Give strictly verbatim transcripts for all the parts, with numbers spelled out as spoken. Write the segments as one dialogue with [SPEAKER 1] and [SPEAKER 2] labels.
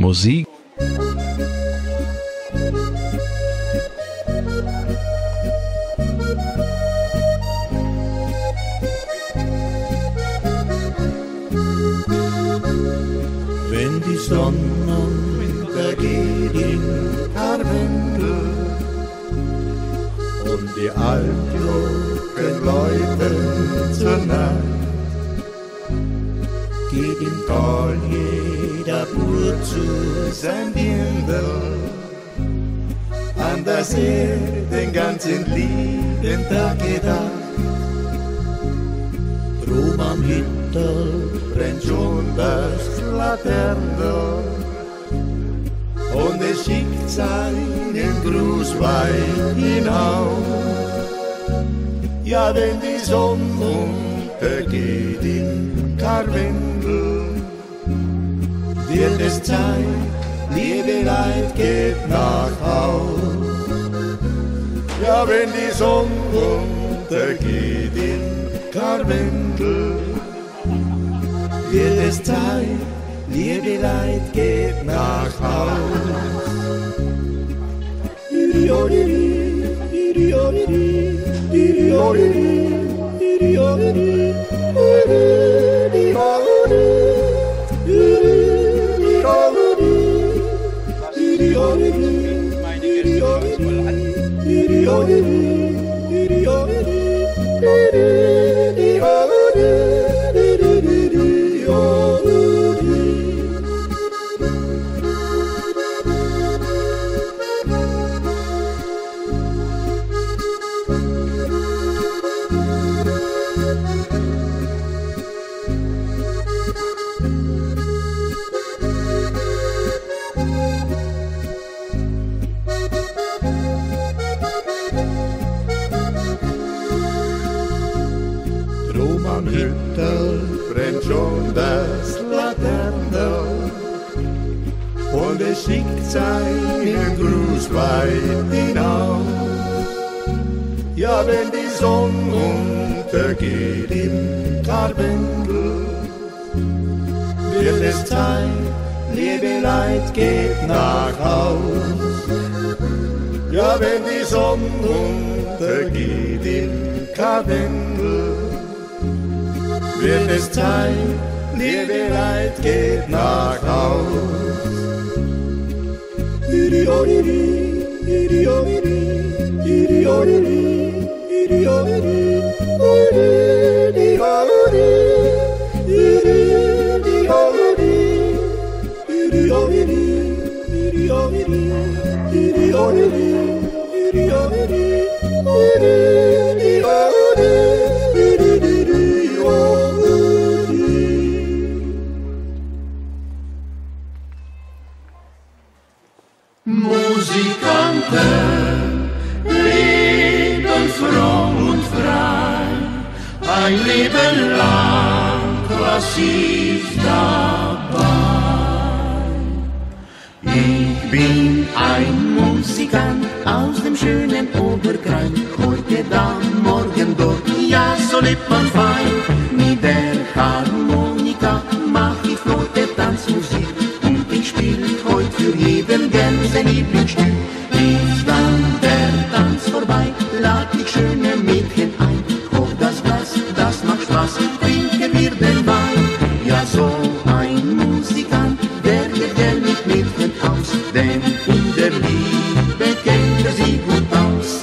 [SPEAKER 1] Musik.
[SPEAKER 2] Wenn die Sonne untergeht in Karwendel und die Altglocken läuten zur Nacht, geht im Tal jeder Bub zu sein Dirndl, an das er den ganzen lieben Tag gedacht. Drum am Hittel brennt schon das Laternel und es schickt seinen Gruß weit hinaus. Ja, wenn die Sonne untergeht in Karwendel, wird es Zeit, liebe Leid, geht nach Haus. Ja, wenn die Sonne untergeht in Karwendel, wird es Zeit, liebe Leid, geht nach Haus. Iri-ori-ri, iri-ori-ri, iri-ori-ri, iri-ori-ri, iri-ori-ri, Drum am Hittel brennt schon das Laternel und es schickt seinen Gruß weit hinaus. Ja, wenn die Sonne untergeht im Karwendel, wird es Zeit, liebe Leid, geht nach Haus. Ja, wenn die Sonne untergeht im Karwendel, wird es Zeit, liebe Leid, geht nach Haus. Iri-ori-ri, iri-ori-ri, iri-ori-ri, iri-ori-ri, iri-ori-ri, iri-ori-ri, iri-ori-ri, iri-ori-ri, iri-ori-ri, iri-ori-ri,
[SPEAKER 3] Musikanten leben fromm und frei, ein Leben lang, was ist dabei? Ich bin ein Musikant aus dem schönen Oberkreis, heute da, morgen dort, ja, so lebt man fein. Mit der Harmonika mach ich flotte Tanzmusik und ich spiel heute für jeden gern sein Lieblingsstück. Ist dann der Tanz vorbei, lad ich schöne Mädchen ein, hoch das Glas, das macht Spaß, trinken wir den Wein. Ja, so ein Musikant, der geht gern mit Mädchen aus, denn in der Liebe kennt er sie gut aus.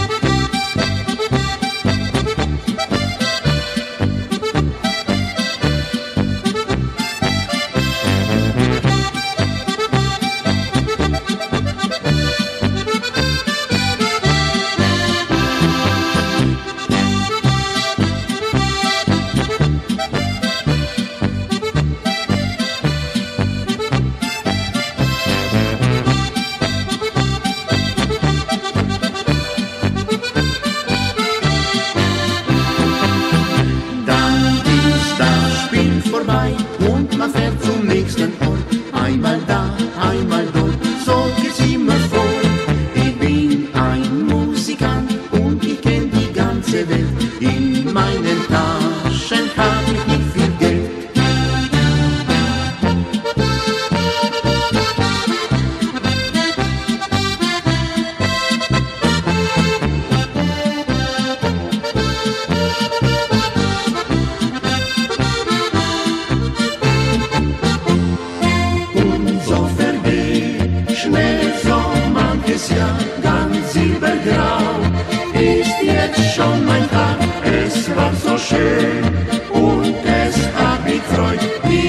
[SPEAKER 3] Und man fährt zum nächsten Ort, einmal da, einmal dort, so geht's immer vor. Ich bin ein Musikant und ich kenn die ganze Welt, in meinen Taschen hab ich nicht viel Geld.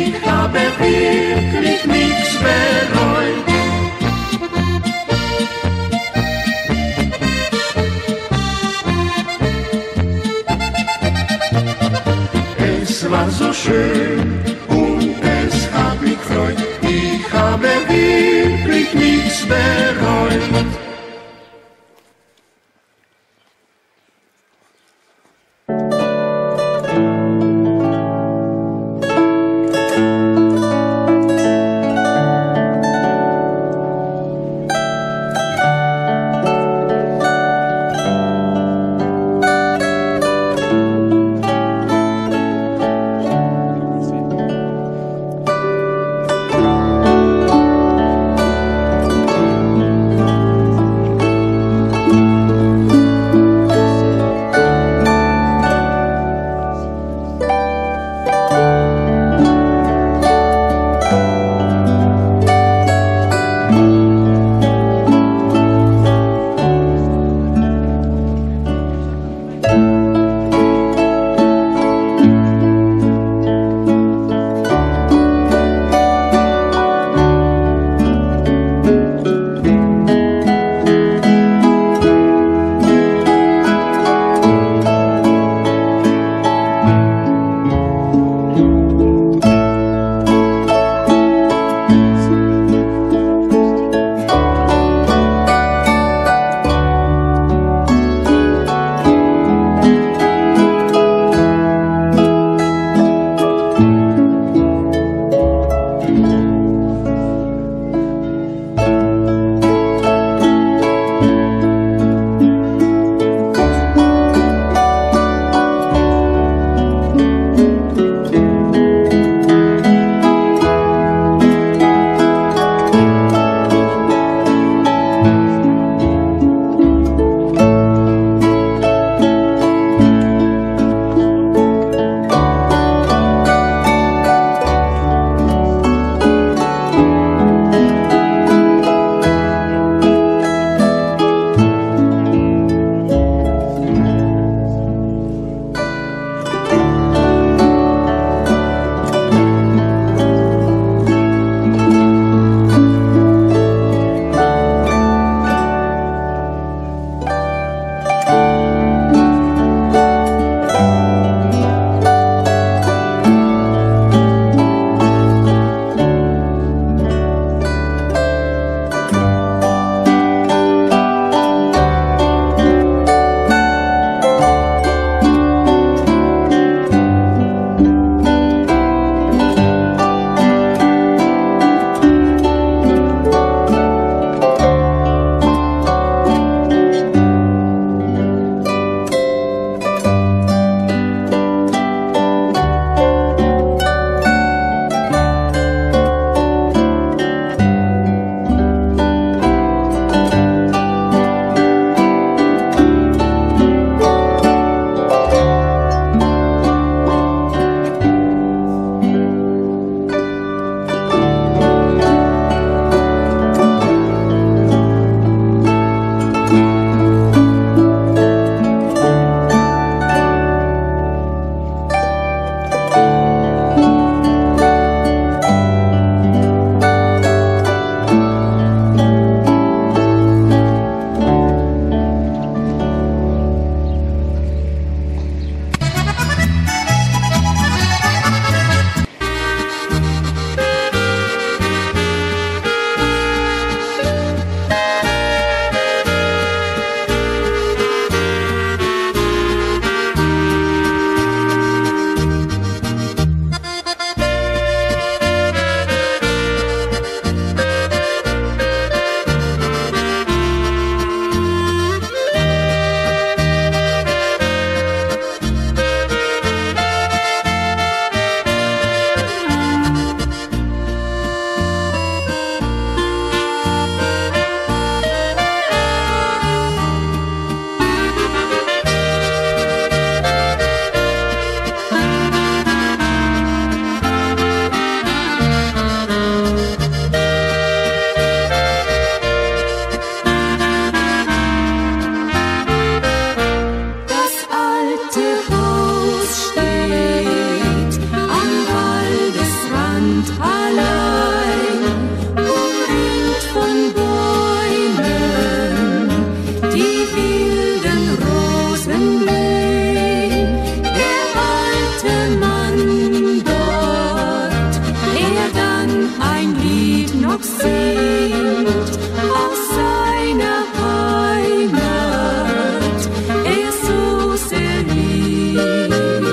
[SPEAKER 3] ich habe wirklich nichts bereut. Es war so schön und es hat mich gefreut, ich habe wirklich nichts bereut.
[SPEAKER 1] Land allein, umringt von Bäumen, die wilden Rosen blühen. Der alte Mann dort, der dann ein Lied noch singt aus seiner Heimat, er so sehr liebt.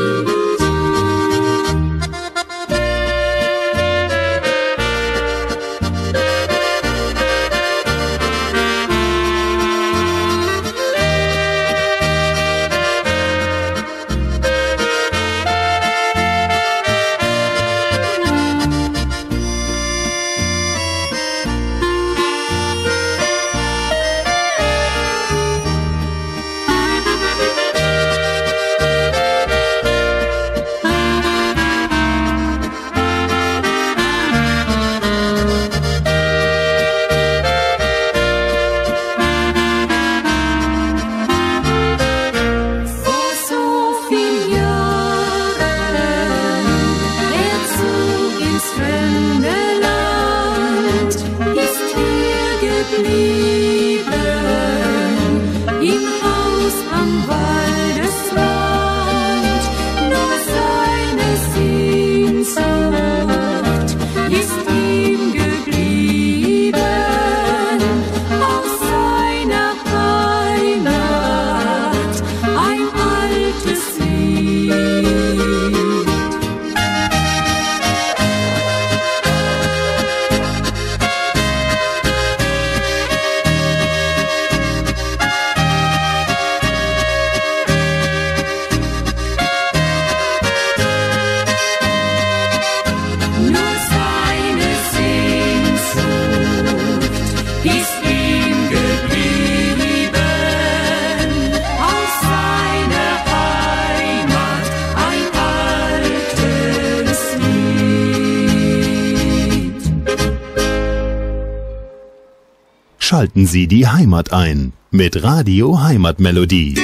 [SPEAKER 4] Schalten Sie die Heimat ein mit Radio Heimatmelodie.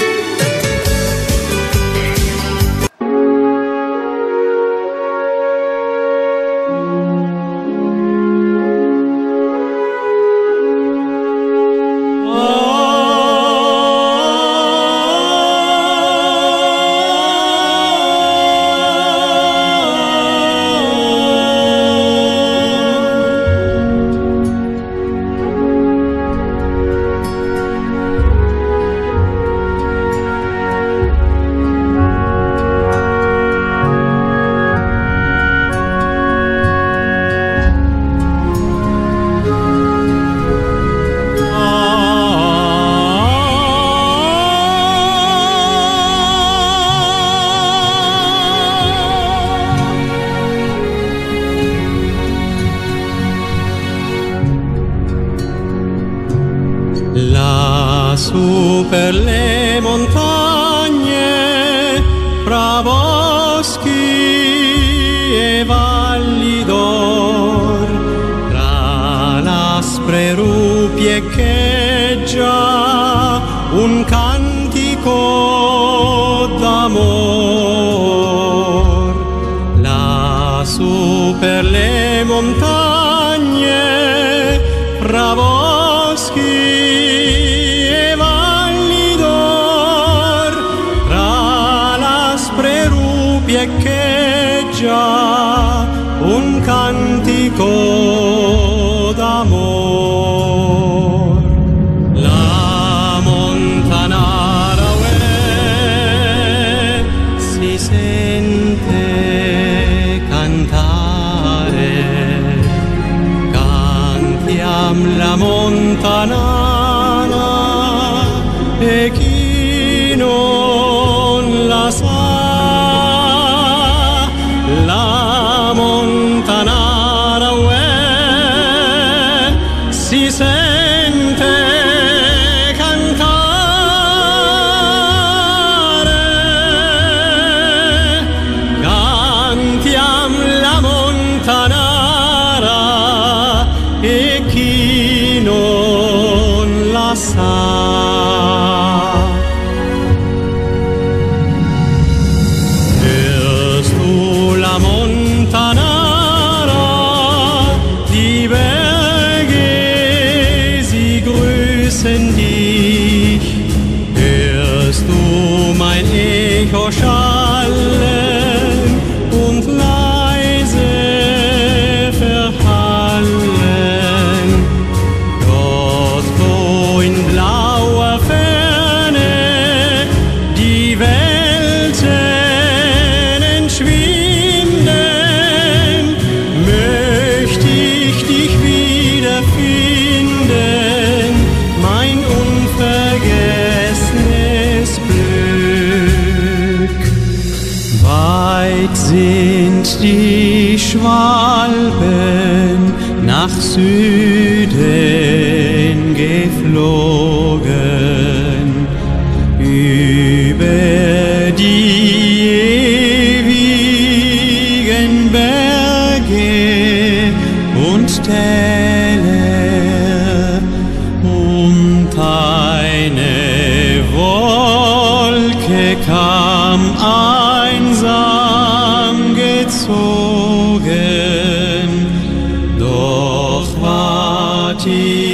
[SPEAKER 5] Lassù per le montagne, fra boschi e valli d'or, tra l'aspre rupi echeggia un cantico d'amor. Lassù per le montagne, fra boschi echeggia un cantico d'amor. La montanara uè si sente cantare, cantiam la montanara e chi non la sa. La montanara uè si sente cantare, cantiam la montanara e chi non la sa. Montanara vergessen dich, hörst du mein Echo schallen und leise verhallen. Dort, wo in blauer Ferne die Welten entschwinden, möcht ich dich wiederfinden, mein unvergessenes Glück. Weit sind die Schwalben nach Süden geflogen, über die ewigen Berge und Täler, und eine Wolke kam einsam gezogen, doch ward die